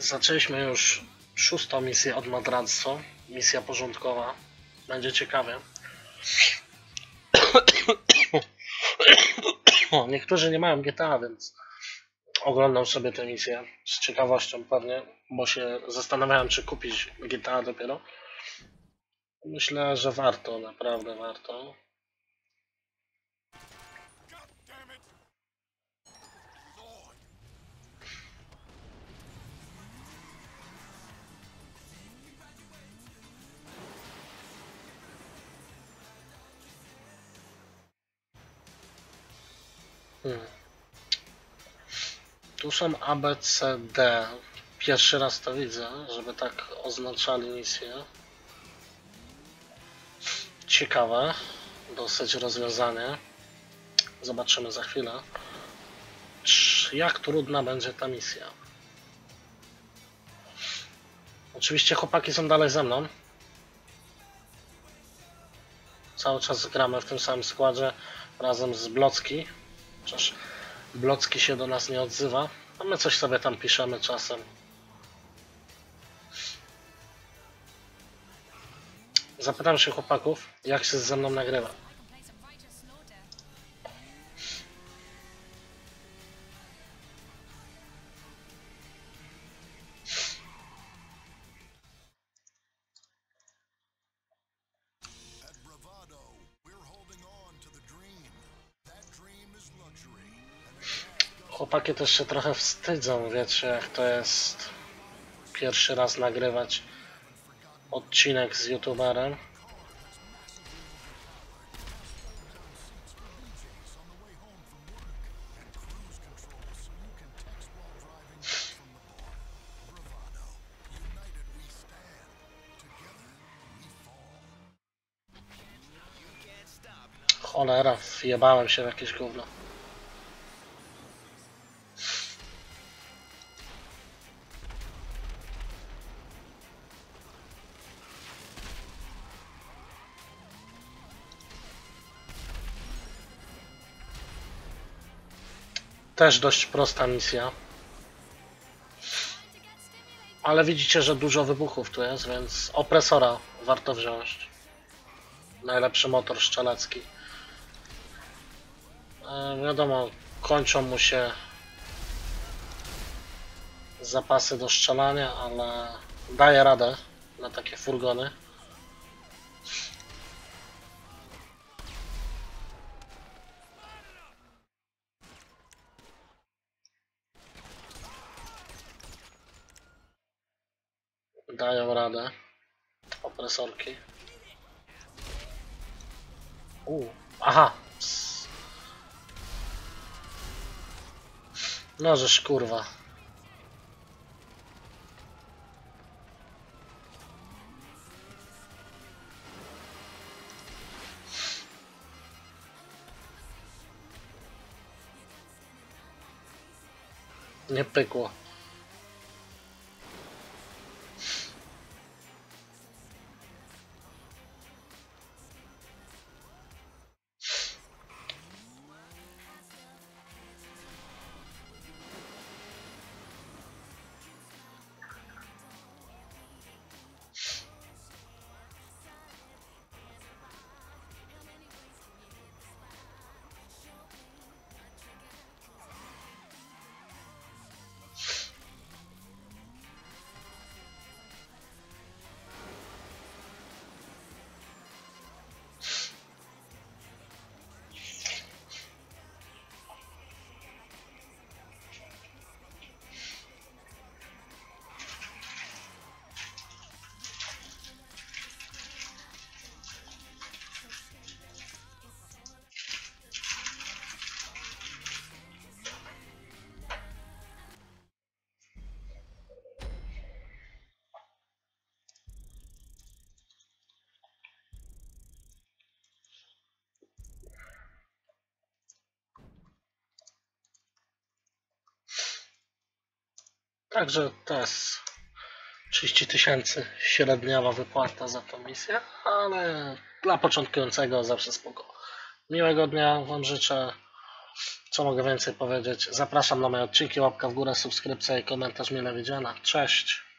Zaczęliśmy już 6. misję od Madradzo. Misja porządkowa. Będzie ciekawie. Niektórzy nie mają GTA, więc oglądam sobie tę misję z ciekawością pewnie, bo się zastanawiałem, czy kupić GTA dopiero. Myślę, że warto, naprawdę warto. Tu są ABCD. Pierwszy raz to widzę, żeby tak oznaczali misję. Ciekawe. Dosyć rozwiązanie. Zobaczymy za chwilę, jak trudna będzie ta misja. Oczywiście chłopaki są dalej ze mną. Cały czas gramy w tym samym składzie razem z Blocki. Chociaż Blocki się do nas nie odzywa, a my coś sobie tam piszemy czasem. Zapytam się chłopaków, jak się ze mną nagrywa. Chłopaki też się trochę wstydzą, wiecie, jak to jest pierwszy raz nagrywać odcinek z youtuberem. Cholera, wjebałem się w jakieś gówno. Też dość prosta misja. Ale widzicie, że dużo wybuchów tu jest, więc opresora warto wziąć. Najlepszy motor strzelecki. Wiadomo, kończą mu się zapasy do strzelania, ale daje radę na takie furgony. Dają radę opresorki. Aha. No żeż kurwa. Nie pykło. Także to jest 30 000 średniowa wypłata za tą misję, ale dla początkującego zawsze spoko. Miłego dnia Wam życzę. Co mogę więcej powiedzieć? Zapraszam na moje odcinki, łapka w górę, subskrypcja i komentarz mile widziana. Cześć!